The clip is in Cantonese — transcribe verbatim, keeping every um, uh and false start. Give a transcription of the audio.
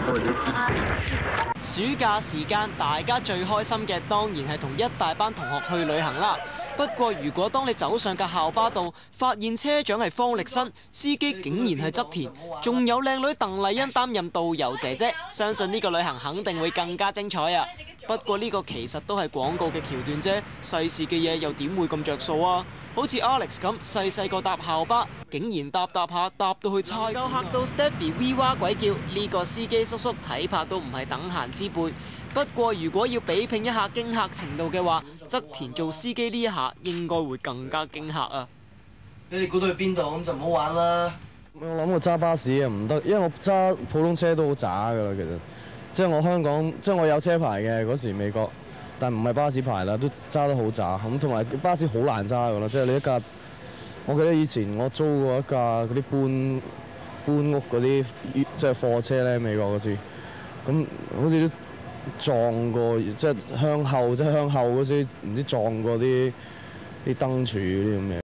暑假時間，大家最開心嘅當然係同一大班同學去旅行啦。不過，如果當你走上架校巴度，發現車長係方力申，司機竟然係側田，仲有靚女鄧麗欣擔任導遊姐姐，相信呢個旅行肯定會更加精彩啊！不過呢個其實都係廣告嘅橋段啫，世事嘅嘢又點會咁着數啊？好似 Alex 咁細細個搭校巴，竟然搭搭下搭到去差，夠嚇到 Stephy V 哇鬼叫，呢個司機叔叔睇怕都唔係等閒之輩。不過如果要比拼一下驚嚇程度嘅話，側田做司機呢一下應該會更加驚嚇啊！ 你哋估到去邊度咁就唔好玩啦。 我諗我揸巴士啊唔得，因為我揸普通車都好渣噶啦，其實。即係我香港，即係我有車牌嘅嗰時美國，但唔係巴士牌啦，都揸得好渣咁，同埋巴士好難揸噶啦，即係你一架，我記得以前我租過一架嗰啲搬搬屋嗰啲即係貨車咧，美國嗰時，咁好似都撞過，即係向後，即係向後嗰時唔知撞過啲啲燈柱嗰啲咁嘅。